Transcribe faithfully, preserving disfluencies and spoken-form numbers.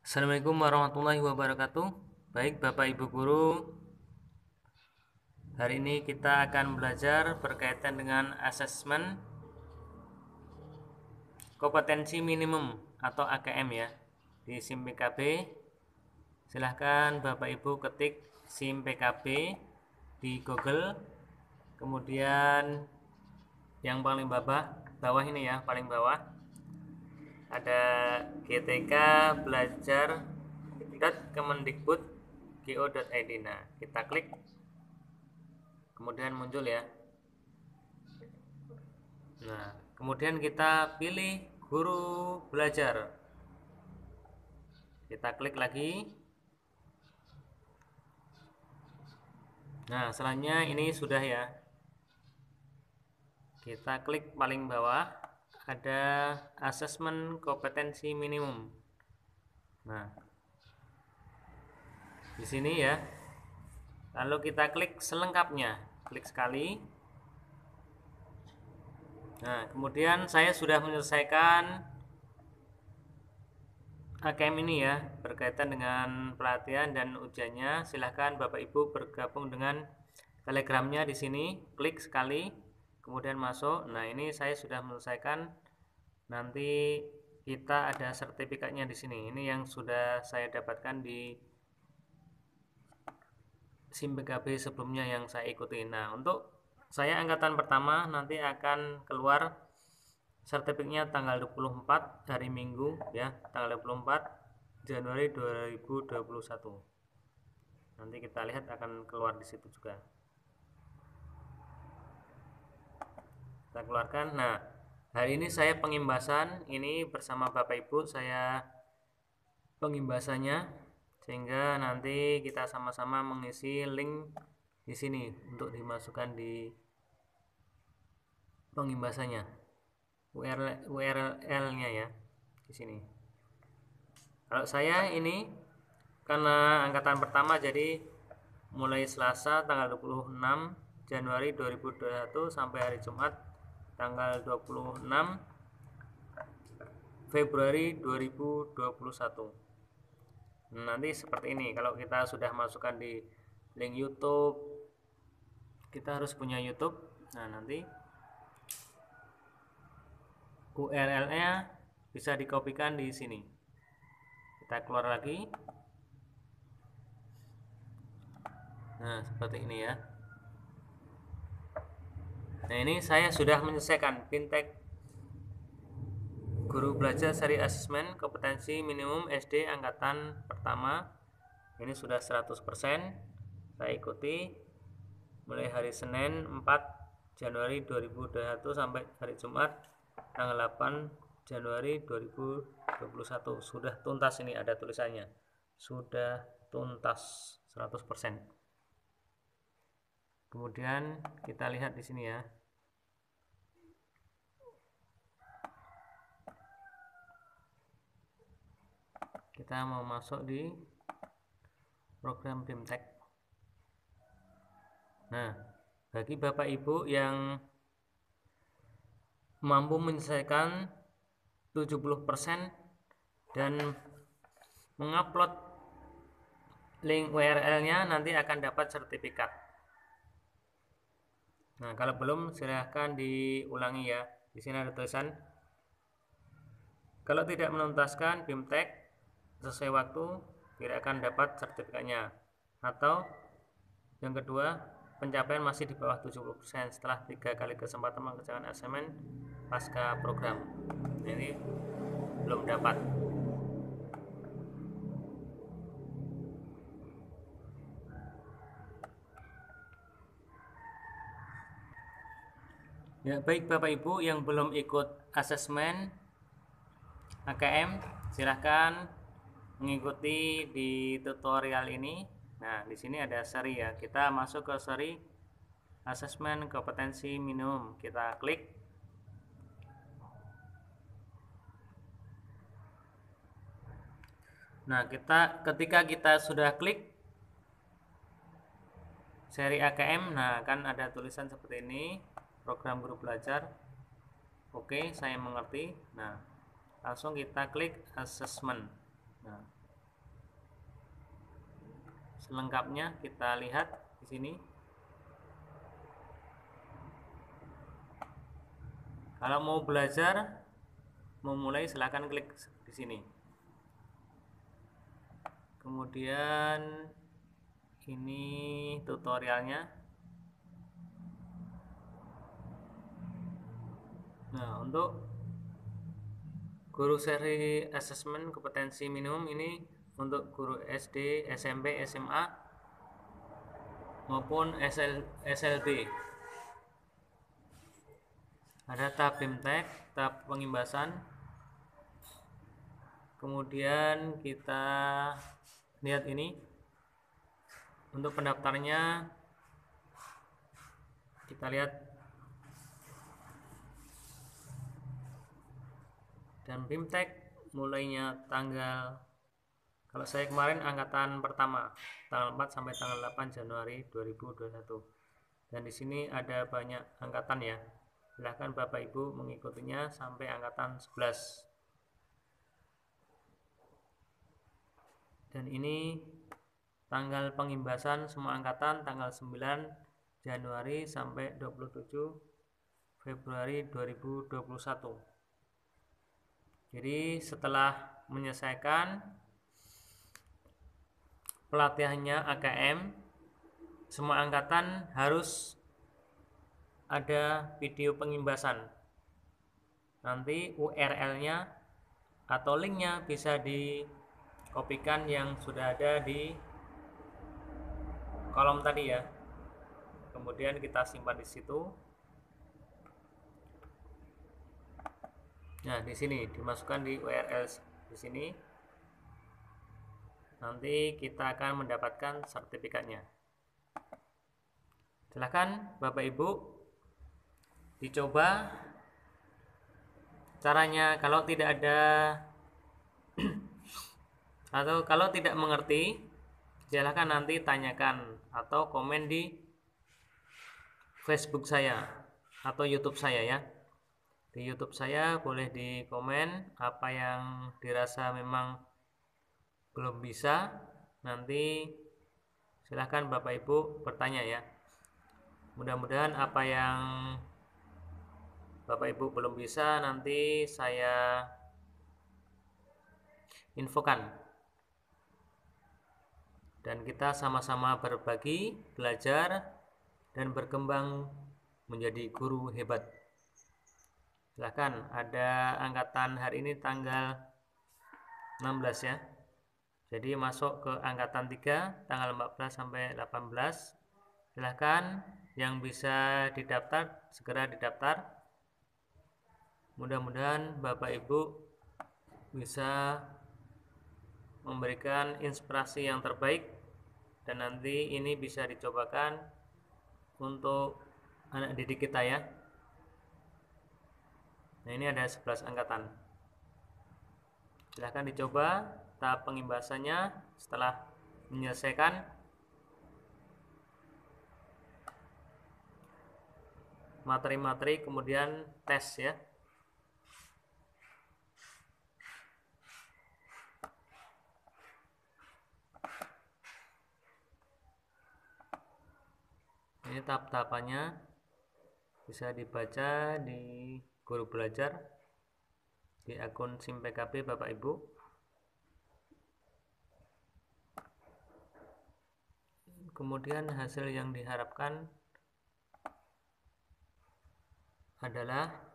Assalamualaikum warahmatullahi wabarakatuh. Baik Bapak Ibu Guru, hari ini kita akan belajar berkaitan dengan asesmen kompetensi minimum atau A K M ya di SIM P K B. Silahkan Bapak Ibu ketik SIM P K B di Google, kemudian yang paling bawah bawah ini ya, paling bawah ada G T K belajar kemendikbud go titik i d. Nah, kita klik, kemudian muncul ya. Nah, kemudian kita pilih guru belajar, kita klik lagi. Nah, selanjutnya ini sudah ya, kita klik paling bawah ada asesmen kompetensi minimum. Nah, di sini ya, lalu kita klik selengkapnya, klik sekali. Nah, kemudian saya sudah menyelesaikan A K M ini ya, berkaitan dengan pelatihan dan ujiannya. Silahkan Bapak Ibu bergabung dengan telegramnya di sini, klik sekali, kemudian masuk. Nah, ini saya sudah menyelesaikan. Nanti kita ada sertifikatnya di sini. Ini yang sudah saya dapatkan di SIM P K B sebelumnya yang saya ikuti. Nah, untuk saya angkatan pertama nanti akan keluar sertifikatnya tanggal dua puluh empat hari Minggu ya, tanggal dua puluh empat Januari dua ribu dua puluh satu. Nanti kita lihat akan keluar di situ juga. Kita keluarkan. Nah, hari ini saya pengimbasan, ini bersama Bapak Ibu saya pengimbasannya, sehingga nanti kita sama-sama mengisi link di sini untuk dimasukkan di pengimbasannya, U R L-nya ya di sini. Kalau saya ini karena angkatan pertama, jadi mulai Selasa tanggal dua puluh enam Januari dua ribu dua puluh satu sampai hari Jumat tanggal dua puluh enam Februari dua ribu dua puluh satu. Nanti seperti ini. Kalau kita sudah masukkan di link YouTube, kita harus punya YouTube. Nah, nanti U R L-nya bisa dikopikan di sini. Kita keluar lagi. Nah, seperti ini ya. Nah, ini saya sudah menyelesaikan Fintech Guru Belajar Seri Asesmen Kompetensi Minimum S D angkatan pertama. Ini sudah seratus persen. Saya ikuti mulai hari Senin empat Januari dua ribu dua puluh satu sampai hari Jumat tanggal delapan Januari dua ribu dua puluh satu. Sudah tuntas, ini ada tulisannya. Sudah tuntas seratus persen. Kemudian kita lihat di sini ya. Kita mau masuk di program Fintech. Nah, bagi Bapak Ibu yang mampu menyelesaikan tujuh puluh persen dan mengupload link U R L-nya, nanti akan dapat sertifikat. Nah, kalau belum silahkan diulangi ya. Di sini ada tulisan, kalau tidak menuntaskan Fintech sesuai waktu tidak akan dapat sertifikatnya. Atau yang kedua, pencapaian masih di bawah tujuh puluh persen setelah tiga kali kesempatan mengerjakan assignment pasca program. Ini belum dapat. Ya, baik Bapak Ibu yang belum ikut asesmen A K M, silahkan mengikuti di tutorial ini. Nah, di sini ada seri ya. Kita masuk ke seri asesmen kompetensi minimum. Kita klik. Nah, kita ketika kita sudah klik seri A K M, nah kan ada tulisan seperti ini, program guru belajar. Oke, saya mengerti. Nah, langsung kita klik assessment. Nah, selengkapnya kita lihat di sini. Kalau mau belajar, mau mulai, silahkan klik di sini. Kemudian ini tutorialnya. Nah, untuk guru seri assessment kompetensi minimum ini untuk guru S D, S M P, S M A maupun S L B. Ada tab BIMTEK, tab pengimbasan. Kemudian kita lihat ini untuk pendaftarnya, kita lihat dan BIMTEK mulainya tanggal, kalau saya kemarin angkatan pertama tanggal empat sampai tanggal delapan Januari dua ribu dua puluh satu, dan di sini ada banyak angkatan ya. Silahkan Bapak Ibu mengikutinya sampai angkatan sebelas. Dan ini tanggal pengimbasan semua angkatan tanggal sembilan Januari sampai dua puluh tujuh Februari dua ribu dua puluh satu. Jadi setelah menyelesaikan pelatihannya A K M, semua angkatan harus ada video pengimbasan. Nanti U R L-nya atau linknya bisa dikopikan yang sudah ada di kolom tadi ya. Kemudian kita simpan di situ. Nah, di sini dimasukkan di U R L di sini. Nanti kita akan mendapatkan sertifikatnya. Silakan Bapak Ibu dicoba caranya. Kalau tidak ada atau kalau tidak mengerti, silahkan nanti tanyakan atau komen di Facebook saya atau YouTube saya ya. Di YouTube saya boleh di komen apa yang dirasa memang belum bisa. Nanti silahkan Bapak Ibu bertanya ya. Mudah-mudahan apa yang Bapak Ibu belum bisa nanti saya infokan, dan kita sama-sama berbagi, belajar, dan berkembang menjadi guru hebat. Silahkan, ada angkatan hari ini tanggal enam belas ya. Jadi masuk ke angkatan tiga tanggal empat belas sampai delapan belas. Silahkan yang bisa didaftar segera didaftar. Mudah-mudahan Bapak Ibu bisa memberikan inspirasi yang terbaik, dan nanti ini bisa dicobakan untuk anak didik kita ya. Nah, ini ada sebelas angkatan. Silahkan dicoba tahap pengimbasannya setelah menyelesaikan materi-materi, kemudian tes ya. Ini tahap-tahapannya bisa dibaca di Guru Belajar di akun SIM P K B Bapak Ibu. Kemudian hasil yang diharapkan adalah